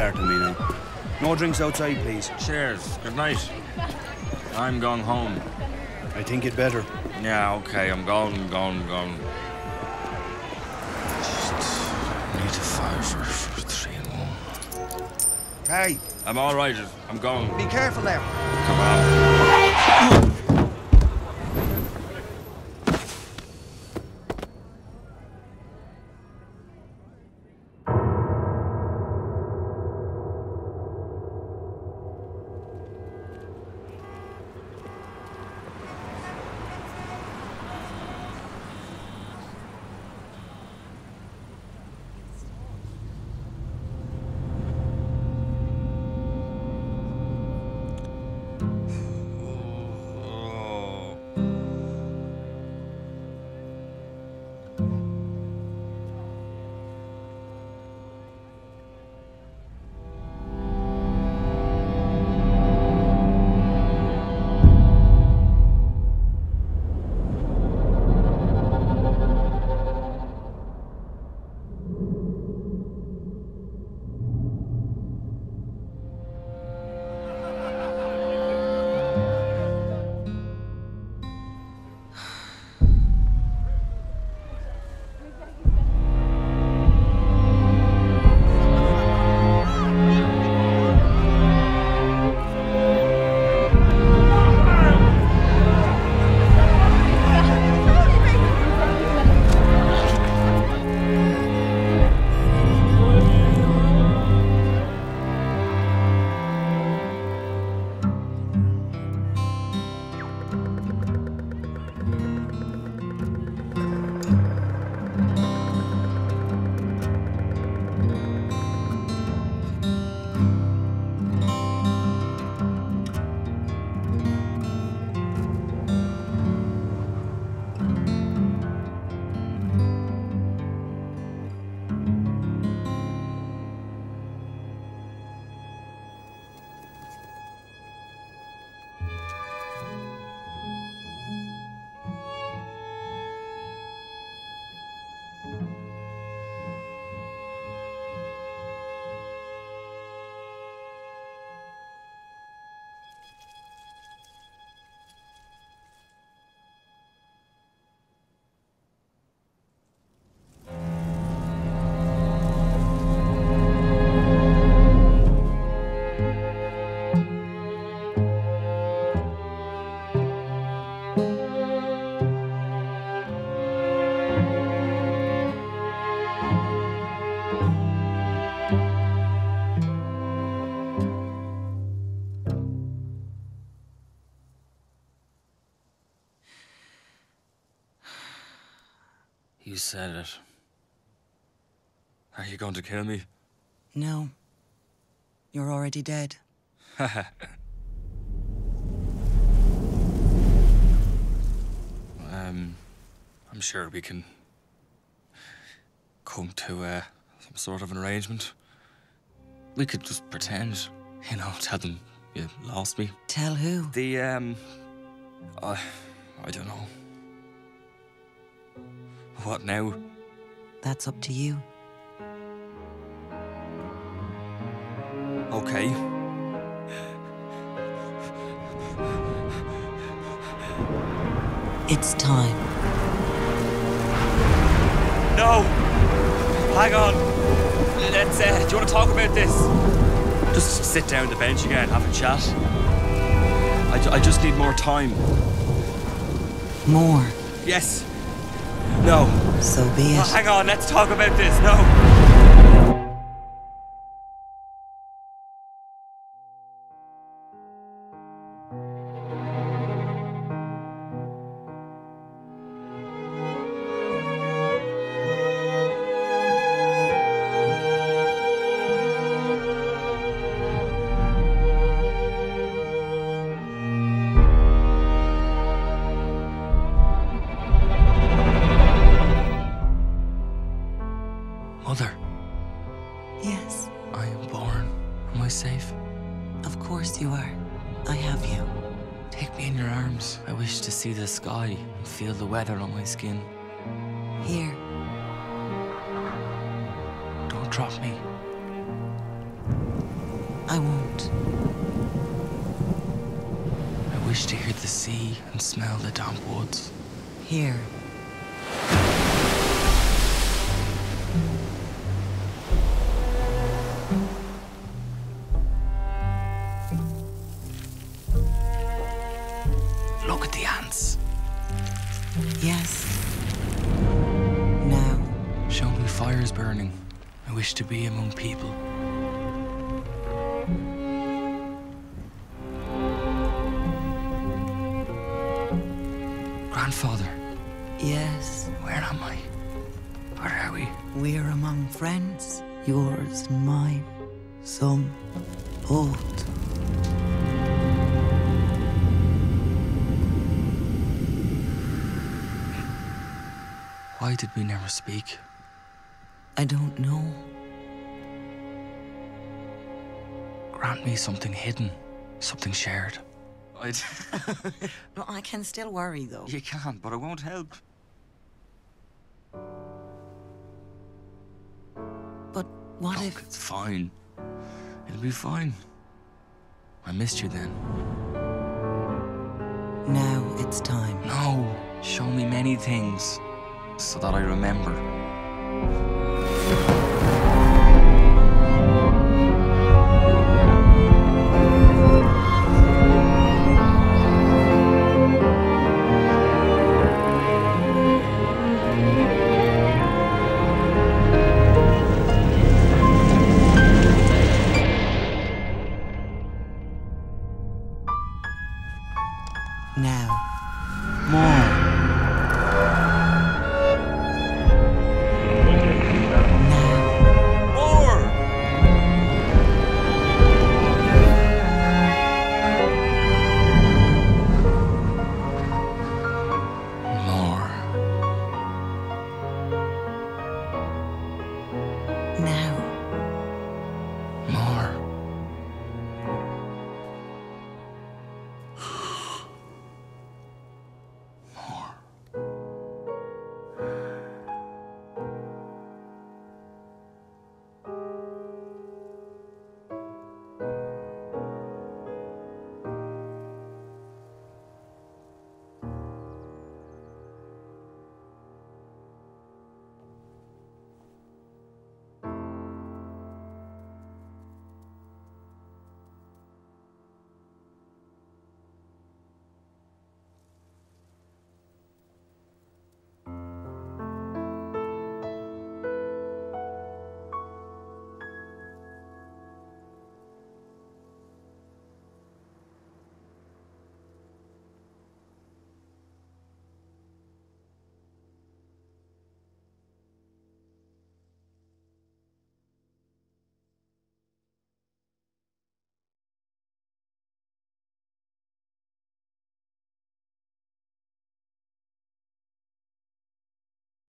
start to me now. No drinks outside, please. Cheers. Good night. I'm going home. I think you'd better. Yeah, okay, I'm going. Just need to fire for 3 and 1. Hey! I'm all right. I'm going. Be careful there. Come on. You said it. Are you going to kill me? No. You're already dead. I'm sure we can come to some sort of an arrangement. We could just pretend, you know, tell them you lost me. Tell who? The, I don't know. What now? That's up to you. Okay. It's time. No! Hang on. Let's, do you want to talk about this? Just sit down on the bench again, have a chat. I just need more time. More? Yes. No. So be it. Oh, hang on, let's talk about this. No. Mother. Yes. I am born. Am I safe? Of course you are. I have you. Take me in your arms. I wish to see the sky and feel the weather on my skin. Here. Don't drop me. I won't. I wish to hear the sea and smell the damp woods. Here. Look at the ants. Yes. Now. Show me fires burning. I wish to be among people. Grandfather. Yes. Where am I? Where are we? We're among friends, yours and mine. Some old. Why did we never speak? I don't know. Grant me something hidden, something shared. No, I can still worry, though. You can, but I won't help. But what Look, if... it's fine. It'll be fine. I missed you then. Now it's time. No, show me many things so that I remember. Now. More. Now. More! More. Now.